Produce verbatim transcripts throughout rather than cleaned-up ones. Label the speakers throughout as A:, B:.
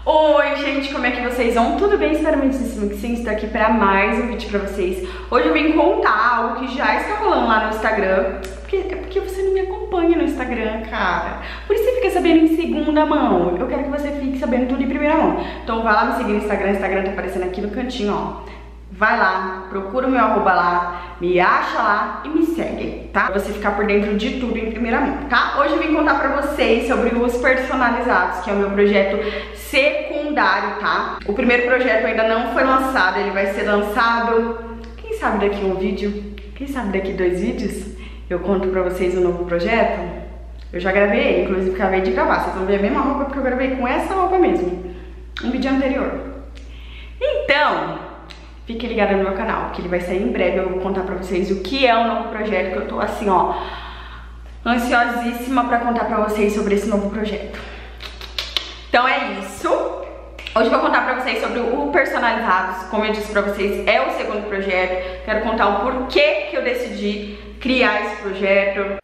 A: Oi gente, como é que vocês vão? Tudo bem? Espero muitíssimo que sim, estou aqui para mais um vídeo para vocês. Hoje eu vim contar algo que já está rolando lá no Instagram, porque, é porque você não me acompanha no Instagram, cara. Por isso você fica sabendo em segunda mão. Eu quero que você fique sabendo tudo em primeira mão. Então vai lá me seguir no Instagram, o Instagram tá aparecendo aqui no cantinho, ó. Vai lá, procura o meu arroba lá, me acha lá e me segue, tá? Pra você ficar por dentro de tudo em primeira mão, tá? Hoje eu vim contar pra vocês sobre os personalizados, que é o meu projeto secundário, tá? O primeiro projeto ainda não foi lançado, ele vai ser lançado, quem sabe daqui um vídeo, quem sabe daqui dois vídeos, eu conto pra vocês o novo projeto. Eu já gravei ele, inclusive acabei de gravar, vocês vão ver a mesma roupa porque eu gravei com essa roupa mesmo, um vídeo anterior. Então... fique ligado no meu canal, que ele vai sair em breve. Eu vou contar pra vocês o que é o novo projeto, que eu tô assim, ó, ansiosíssima pra contar pra vocês sobre esse novo projeto. Então é isso. Hoje eu vou contar pra vocês sobre o Personalizados. Como eu disse pra vocês, é o segundo projeto. Quero contar o porquê que eu decidi criar esse projeto.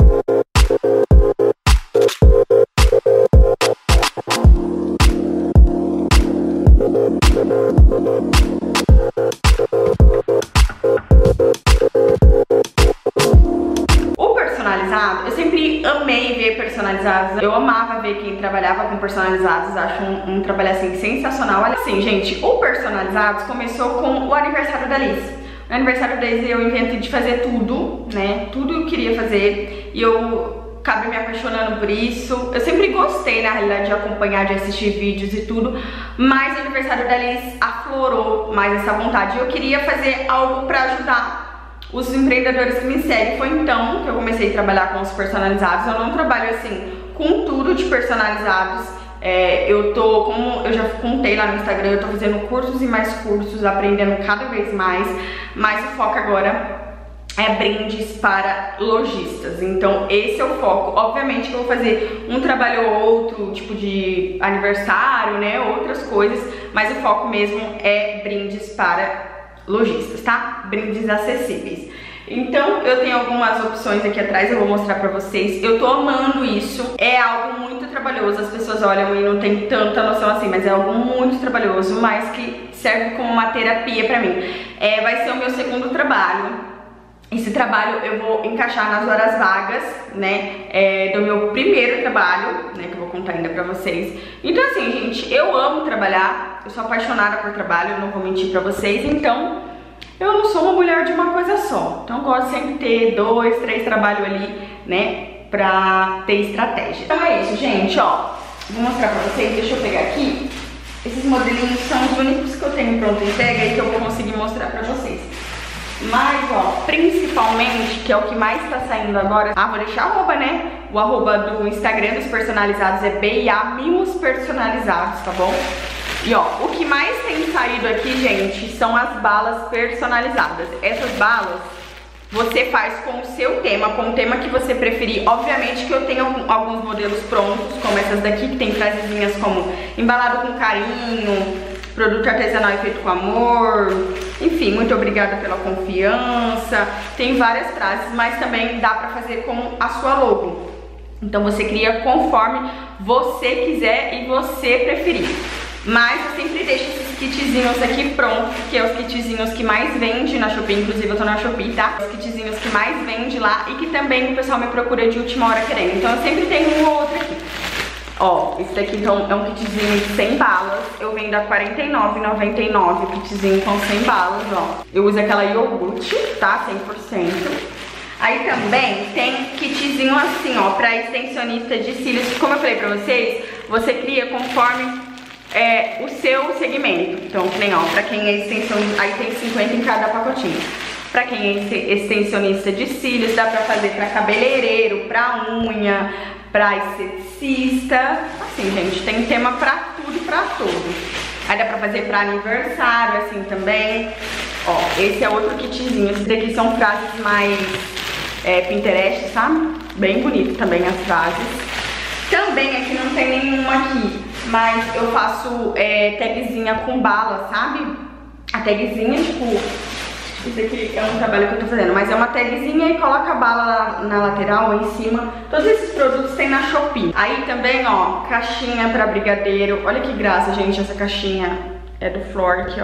A: Eu sempre amei ver personalizados, eu amava ver quem trabalhava com personalizados, acho um, um trabalho assim sensacional. Olha assim, gente, o Personalizados começou com o aniversário da Liz. No aniversário da Liz eu inventei de fazer tudo, né, tudo eu queria fazer e eu acabei me apaixonando por isso. Eu sempre gostei, na realidade, de acompanhar, de assistir vídeos e tudo, mas o aniversário da Liz aflorou mais essa vontade. Eu queria fazer algo pra ajudar os empreendedores que me seguem. Foi então que eu comecei a trabalhar com os personalizados. Eu não trabalho assim com tudo de personalizados. É, eu tô, como eu já contei lá no Instagram, eu tô fazendo cursos e mais cursos, aprendendo cada vez mais. Mas o foco agora é brindes para lojistas. Então esse é o foco. Obviamente que eu vou fazer um trabalho ou outro, tipo de aniversário, né, outras coisas. Mas o foco mesmo é brindes para lojistas, tá? Brindes acessíveis. Então eu tenho algumas opções aqui atrás, eu vou mostrar pra vocês. Eu tô amando isso, é algo muito trabalhoso. As pessoas olham e não tem tanta noção assim, mas é algo muito trabalhoso, mas que serve como uma terapia pra mim. É, vai ser o meu segundo trabalho. Esse trabalho eu vou encaixar nas horas vagas, né, é, do meu primeiro trabalho, né, que eu vou contar ainda pra vocês. Então assim, gente, eu amo trabalhar, eu sou apaixonada por trabalho, eu não vou mentir pra vocês, então eu não sou uma mulher de uma coisa só. Então eu gosto sempre de ter dois, três trabalhos ali, né, pra ter estratégia. Então é isso, gente, ó, vou mostrar pra vocês, deixa eu pegar aqui. Esses modelinhos são os únicos que eu tenho pronto entrega e que eu vou conseguir mostrar pra vocês. Mas, ó, principalmente, que é o que mais tá saindo agora, ah, vou deixar arroba, né? O arroba do Instagram dos personalizados é B I A Mimos Personalizados, tá bom? E ó, o que mais tem saído aqui, gente, são as balas personalizadas. Essas balas você faz com o seu tema, com o tema que você preferir. Obviamente que eu tenho alguns modelos prontos, como essas daqui, que tem frasezinhas como embalado com carinho, produto artesanal e feito com amor, enfim, muito obrigada pela confiança. Tem várias frases, mas também dá pra fazer com a sua logo. Então você cria conforme você quiser e você preferir. Mas eu sempre deixo esses kitzinhos aqui prontos, que é os kitzinhos que mais vende na Shopee. Inclusive eu tô na Shopee, tá? Os kitzinhos que mais vende lá e que também o pessoal me procura de última hora querendo. Então eu sempre tenho um ou outro aqui. Ó, esse daqui então é um kitzinho de cem balas. Eu vendo a quarenta e nove reais e noventa e nove centavos o kitzinho com cem balas, ó. Eu uso aquela iogurte, tá? cem por cento. Aí também tem kitzinho assim, ó, pra extensionista de cílios. Como eu falei pra vocês, você cria conforme é, o seu segmento. Então, que nem, ó, pra quem é extensionista, aí tem cinquenta em cada pacotinho. Pra quem é extensionista de cílios, dá pra fazer pra cabeleireiro, pra unha, pra esteticista. Assim, gente, tem tema pra tudo e pra tudo. Aí dá pra fazer pra aniversário, assim, também. Ó, esse é outro kitzinho. Esses daqui são frases mais é, Pinterest, sabe? Bem bonito também as frases. Também aqui não tem nenhuma aqui, mas eu faço é, tagzinha com bala, sabe? A tagzinha, tipo, Isso aqui é um trabalho que eu tô fazendo, mas é uma tagzinha e coloca a bala na, na lateral ou em cima. Todos esses produtos tem na Shopee. Aí também, ó, caixinha pra brigadeiro. Olha que graça, gente, essa caixinha é do Flork, ó.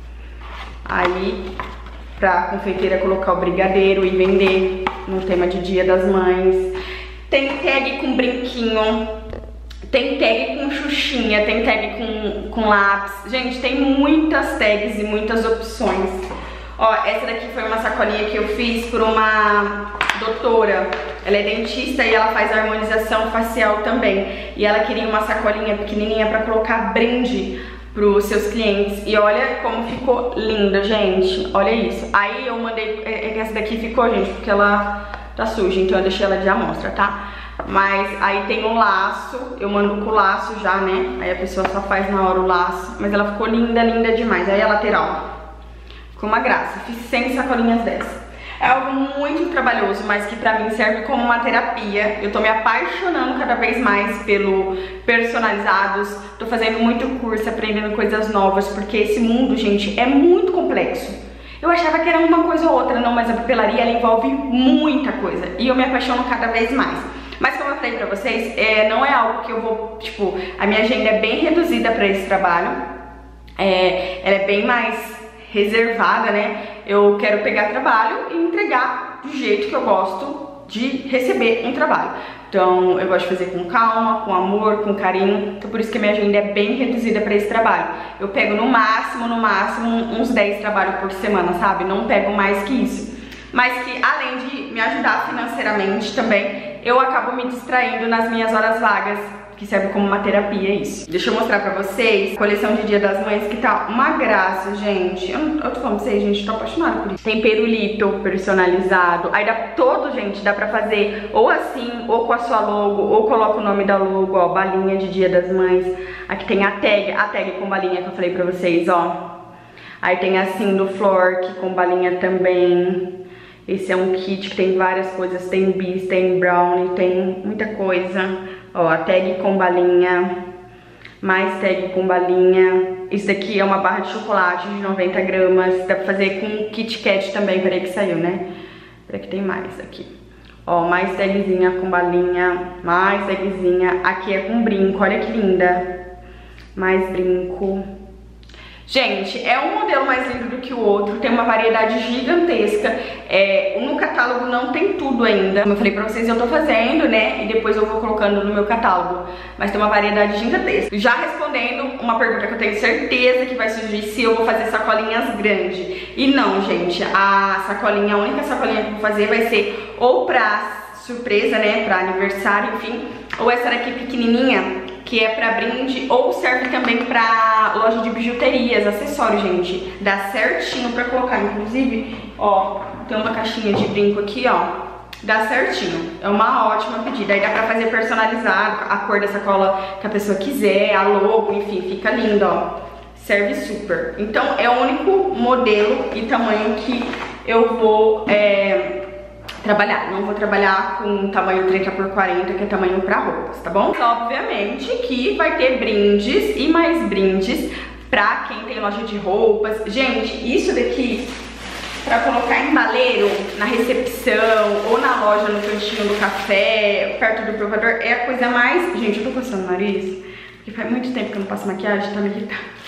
A: Aí, pra confeiteira colocar o brigadeiro e vender no tema de Dia das Mães. Tem tag com brinquinho. Tem tag com xuxinha, tem tag com, com lápis. Gente, tem muitas tags e muitas opções. Ó, essa daqui foi uma sacolinha que eu fiz por uma doutora. Ela é dentista e ela faz harmonização facial também. E ela queria uma sacolinha pequenininha pra colocar brinde pros seus clientes. E olha como ficou linda, gente. Olha isso. Aí eu mandei... Essa daqui ficou, gente, porque ela tá suja. Então eu deixei ela de amostra, tá? Mas aí tem um laço. Eu mando com o laço já, né? Aí a pessoa só faz na hora o laço. Mas ela ficou linda, linda demais. Aí a lateral... Ficou uma graça, fiz cem sacolinhas dessa. É algo muito trabalhoso, mas que pra mim serve como uma terapia. Eu tô me apaixonando cada vez mais pelo personalizados. Tô fazendo muito curso, aprendendo coisas novas, porque esse mundo, gente, é muito complexo. Eu achava que era uma coisa ou outra, não, mas a papelaria, ela envolve muita coisa. E eu me apaixono cada vez mais. Mas como eu falei pra vocês, é, não é algo que eu vou, tipo, a minha agenda é bem reduzida pra esse trabalho. É, ela é bem mais... reservada, né? Eu quero pegar trabalho e entregar do jeito que eu gosto de receber um trabalho. Então, eu gosto de fazer com calma, com amor, com carinho. Então, por isso que a minha agenda é bem reduzida para esse trabalho. Eu pego no máximo, no máximo, uns dez trabalhos por semana, sabe? Não pego mais que isso. Mas que, além de me ajudar financeiramente também, eu acabo me distraindo nas minhas horas vagas, que serve como uma terapia, isso. Deixa eu mostrar pra vocês a coleção de Dia das Mães, que tá uma graça, gente. Eu, não, eu tô falando pra vocês, gente, tô apaixonada por isso. Tem pirulito personalizado. Aí dá todo, gente, dá pra fazer ou assim, ou com a sua logo, ou coloca o nome da logo, ó, balinha de Dia das Mães. Aqui tem a tag, a tag com balinha que eu falei pra vocês, ó. Aí tem assim do Flork com balinha também. Esse é um kit que tem várias coisas, tem bis, tem brownie, tem muita coisa. Ó, a tag com balinha, mais tag com balinha. Isso daqui é uma barra de chocolate de noventa gramas. Dá pra fazer com Kit Kat também, peraí que saiu, né? Peraí que tem mais aqui. Ó, mais tagzinha com balinha, mais tagzinha. Aqui é com brinco, olha que linda. Mais brinco. Gente, é um modelo mais lindo do que o outro, tem uma variedade gigantesca. É, no catálogo não tem tudo ainda. Como eu falei pra vocês, eu tô fazendo, né? E depois eu vou colocando no meu catálogo. Mas tem uma variedade gigantesca. Já respondendo uma pergunta que eu tenho certeza que vai surgir, se eu vou fazer sacolinhas grandes. E não, gente, a sacolinha, a única sacolinha que eu vou fazer vai ser ou pra surpresa, né? Pra aniversário, enfim. Ou essa daqui pequenininha, que é pra brinde, ou serve também pra loja de bijuterias, acessórios, gente. Dá certinho pra colocar, inclusive, ó, tem uma caixinha de brinco aqui, ó. Dá certinho, é uma ótima pedida. Aí dá pra fazer personalizado, a cor da sacola que a pessoa quiser, a logo, enfim, fica lindo, ó. Serve super. Então é o único modelo e tamanho que eu vou... É... trabalhar, não vou trabalhar com tamanho trinta por quarenta, que é tamanho pra roupas, tá bom? Obviamente que vai ter brindes e mais brindes pra quem tem loja de roupas. Gente, isso daqui pra colocar em baleiro, na recepção ou na loja, no cantinho do café, perto do provador, é a coisa mais... Gente, eu tô coçando o nariz, porque faz muito tempo que eu não passo maquiagem, tá me irritando.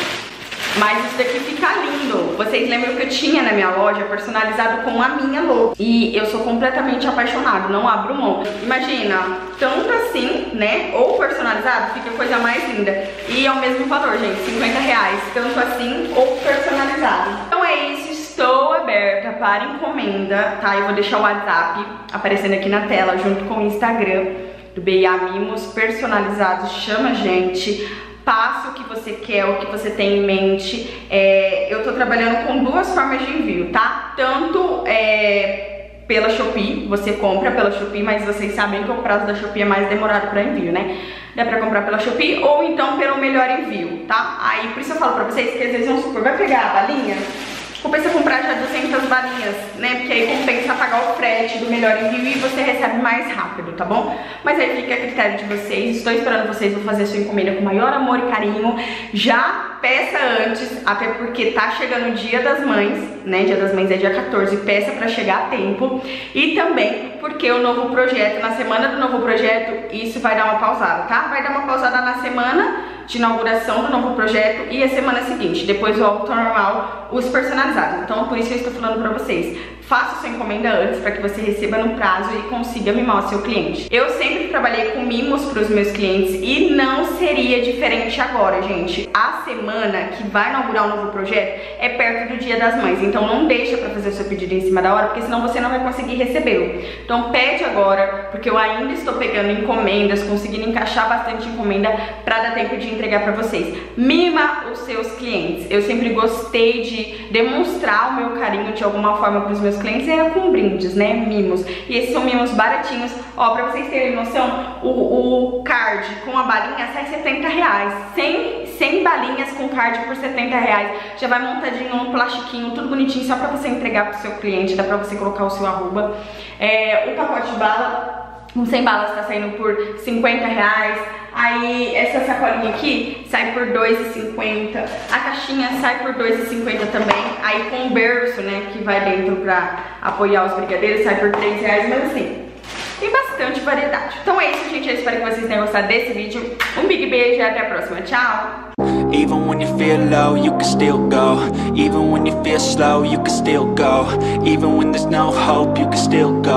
A: Mas isso daqui fica lindo. Vocês lembram que eu tinha na minha loja personalizado com a minha logo. E eu sou completamente apaixonada, não abro mão. Imagina, tanto assim, né, ou personalizado, fica a coisa mais linda. E é o mesmo valor, gente, cinquenta reais, tanto assim ou personalizado. Então é isso, estou aberta para encomenda, tá? Eu vou deixar o WhatsApp aparecendo aqui na tela, junto com o Instagram do B I A Mimos personalizados. Chama a gente. Passa o que você quer, o que você tem em mente. É, eu tô trabalhando com duas formas de envio, tá? Tanto é, pela Shopee, você compra pela Shopee, mas vocês sabem que o prazo da Shopee é mais demorado para envio, né? Dá pra comprar pela Shopee ou então pelo melhor envio, tá? Aí por isso eu falo pra vocês que às vezes, vamos supor, vai pegar a balinha, compensa comprar já duzentas balinhas, né? Porque aí compensa pagar o frete do Melhor Envio e você recebe mais rápido, tá bom? Mas aí fica a critério de vocês. Estou esperando vocês, vou fazer a sua encomenda com o maior amor e carinho. Já peça antes, até porque tá chegando o Dia das Mães, né? Dia das Mães é dia quatorze, peça pra chegar a tempo. E também porque o novo projeto, na semana do novo projeto, isso vai dar uma pausada, tá? Vai dar uma pausada na semana de inauguração do novo projeto e a semana seguinte, depois volta ao normal os personalizados. Então por isso eu estou falando pra vocês, faça sua encomenda antes para que você receba no prazo e consiga mimar o seu cliente. Eu sempre trabalhei com mimos para os meus clientes e não seria diferente agora, gente. A semana que vai inaugurar o novo projeto é perto do Dia das Mães, então não deixa para fazer o seu pedido em cima da hora, porque senão você não vai conseguir recebê-lo. Então pede agora, porque eu ainda estou pegando encomendas, conseguindo encaixar bastante encomenda para dar tempo de entregar para vocês. Mima os seus clientes. Eu sempre gostei de demonstrar o meu carinho de alguma forma para os meus clientes, era com brindes, né, mimos. E esses são mimos baratinhos. Ó, pra vocês terem noção, o, o card com a balinha sai setenta reais. cem balinhas com card por setenta reais. Já vai montadinho no plastiquinho, tudo bonitinho, só pra você entregar pro seu cliente, dá pra você colocar o seu arroba. É, o pacote de bala, com cem balas tá saindo por cinquenta reais. Aí essa sacolinha aqui sai por dois reais e cinquenta centavos. A caixinha sai por dois reais e cinquenta centavos também. Aí com o berço, né, que vai dentro pra apoiar os brigadeiros, sai por três reais, mas assim, tem bastante variedade. Então é isso, gente. Eu espero que vocês tenham gostado desse vídeo. Um big beijo e até a próxima. Tchau!
B: Even when you feel low, you can still go. Even when you feel slow, you can still go. Even when there's no hope, you can still go.